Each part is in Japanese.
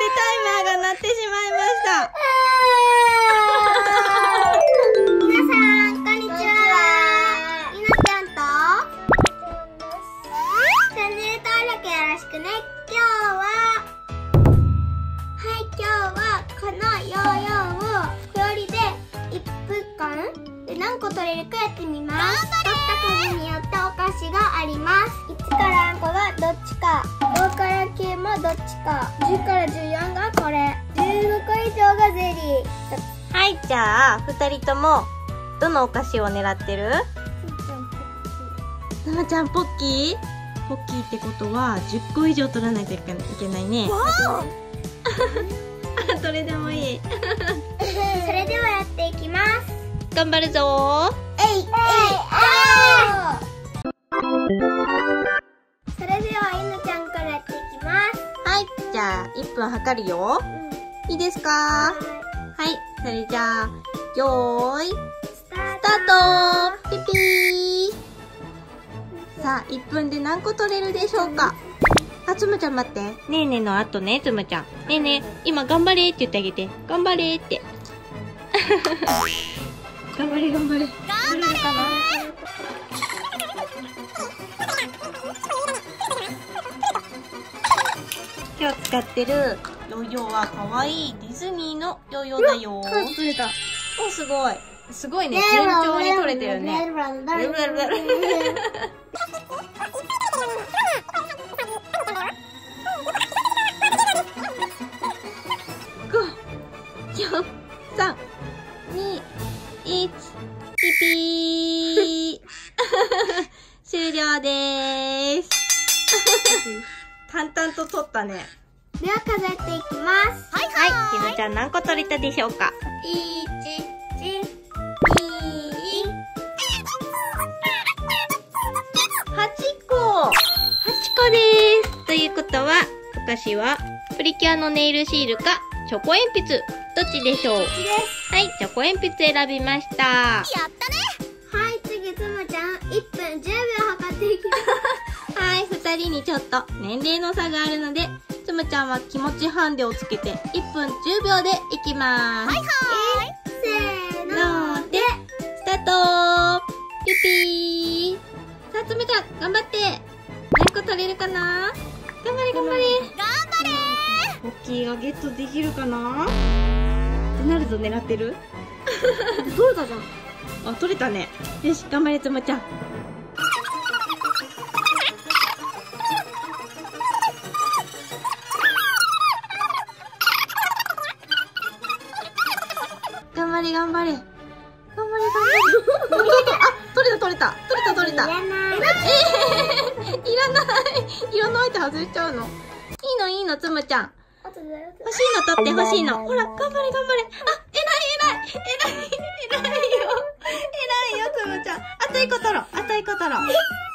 イマーが鳴ってしまいました。 皆さん、こんにちは。ゆなちゃんとチャンネル登録よろしくね。今日はこのヨーヨーを氷で1分間で何個取れるかやってみます。取った数によってお菓子があります。1から何個がどっちか、5から9もどっちか、10から14がこれ、15個以上がゼリー。 はい、じゃあ2人ともどのお菓子を狙ってる？つむちゃんポッキー？ポッキーってことは10個以上取らないといけないね。どれでもいい。 それではやっていきます。 頑張るぞー。 それではゆなちゃんからやっていきます。 はい、じゃあ1分測るよ。いいですか？はい、それじゃあよーいスタート。ピピー。さあ1分で何個取れるでしょうか？あ、つむちゃん待って。ねえねえの後ね、つむちゃん。ねえねえ、今頑張れって言ってあげて。頑張れって。頑張れ頑張れ。頑張れかな？今日使ってるヨーヨーはかわいいディズニーのヨーヨーだよ。 取れた。 お、すごい。すごいね。順調に取れてるね。3、2、1、ピピー。終了でーす。淡々と取ったね。 では数えていきます。 はい、ひなちゃん何個取れたでしょうか？ 1、2、 8個。8個でーす。ということは、お菓子はプリキュアのネイルシールかチョコ鉛筆。どっちでしょう？はい、チョコ鉛筆選びました。やったね。 はい、次つむちゃん1分10秒測っていきます。 はい、2人にちょっと年齢の差があるので、つむちゃんは気持ちハンデをつけて1分10秒でいきまーす。 せーので、スタート。ピピー。さあ、つむちゃん頑張って。何個取れるかな？頑張れ頑張れ。ポッキーがゲットできるかな？ってなると狙ってる？ 取れたじゃん。 あ、取れたね。よし、頑張れつむちゃん。頑張れ頑張れ。頑張れ頑張れ。あ、取れた取れた。取れた取れた。 いらない。 いらない。いらないって外れちゃうの。いいのいいの、つむちゃん。欲しいの取って欲しいの。ほら、頑張れ頑張れ。あ、偉いよ、つむちゃん。あと1個取ろう。あと1個取ろう。あと1個取ろう。頑張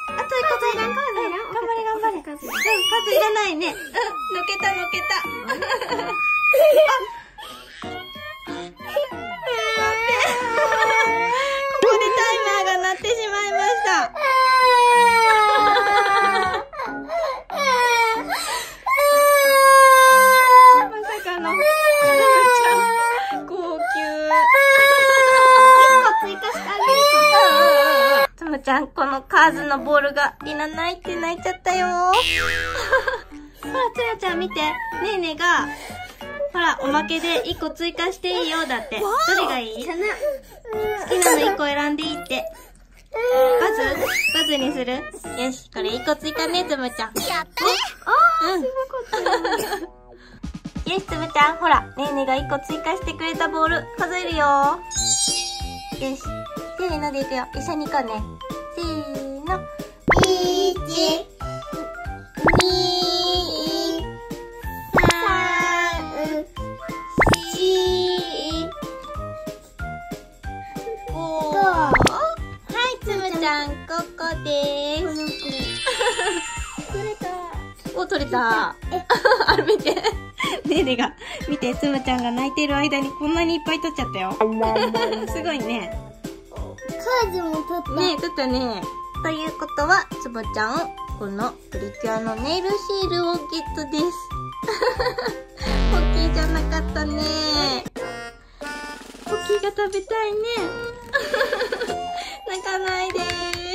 れ頑張れ。数いらないね。のけたのけた。ここでタイマーが鳴ってしまいました。まさかのつむちゃん号泣。 1個追加してあげるか。 つむちゃん、このカーズのボールがいらないって泣いちゃったよ。ほら、つむちゃん見て。ねえねえが、ほら、おまけで1個追加していいよ、だって。どれがいい？好きなの1個選んでいいって。バズにする？よし、これ1個追加ね、つむちゃん。やったね。うん。よし、つむちゃん、ほら、ねえねえが1個追加してくれたボール、数えるよ。よし。せーのでいくよ。一緒に行こうね。せーの。1、2、3、4、5。はい、つむちゃん、ここでーす。 取れた。 お、取れた。あれ見て。ねえねえが、見て、つむちゃんが泣いてる間にこんなにいっぱい取っちゃったよ。すごいね。 カーズも取った。 ねえ、取ったね。ということは、つむちゃん、このプリキュアのネイルシールをゲットです。ポッ食べたいね。泣かないでー。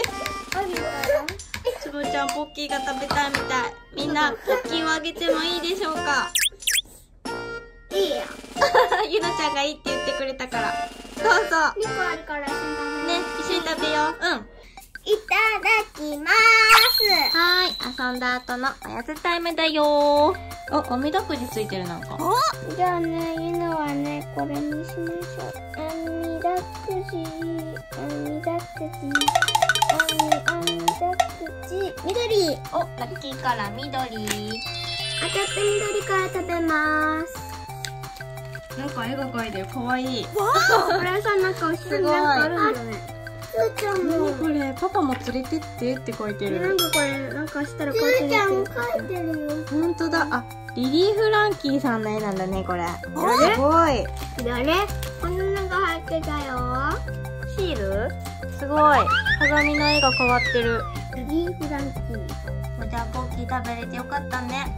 つぶちゃんポッキーが食べたいみたい。みんなポッキーをあげてもいいでしょうか。 いいよ。 ゆなちゃんがいいって言ってくれたから。どうぞ。 2個あるから一緒に食べよう。 ね、一緒に食べよう。うん。 いただきまーす。 はーい、遊んだ後のおやつタイムだよー。あ、網だくじついてるなんか。 じゃあね、ゆのはね、これにしましょう。網だくじ、網だくじ、網だくじ、緑。 お、ラッキーカラー緑。 当たって緑から食べまーす。 なんか絵が描いてる。かわいい。 これさ、なんか後ろになんかあるんだね。つーちゃんも。 これ、パパも連れてってって書いてる。 なんかこれ、なんかしたらこうやって。つーちゃんも描いてるよ。 ほんとだ。あ、リリー・フランキーさんの絵なんだね、これ。すごい。 どれ？こんなのが入ってたよ。 シール？すごい。鏡の絵が変わってる。 リリー・フランキー。 じゃあ、ポッキー食べれてよかったね。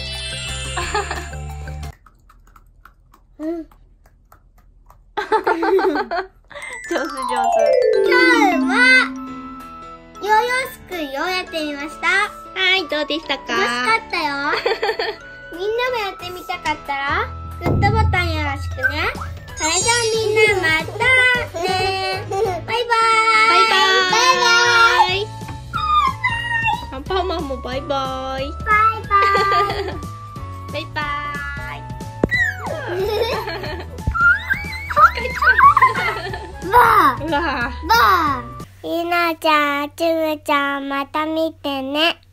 うん。 上手上手。 今日はヨーヨーすくいをやってみました。 はい、どうでしたか？ 楽しかったよ。みんなもやってみたかったらグッドボタンよろしくね。それじゃあみんなまたね。バイバーイ。 バイバーイ。アンパンマンもバイバーイ。 バイバーイ。 バイバーイ。 バーうわバー。ひなちゃん、つぶちゃん、また見てね。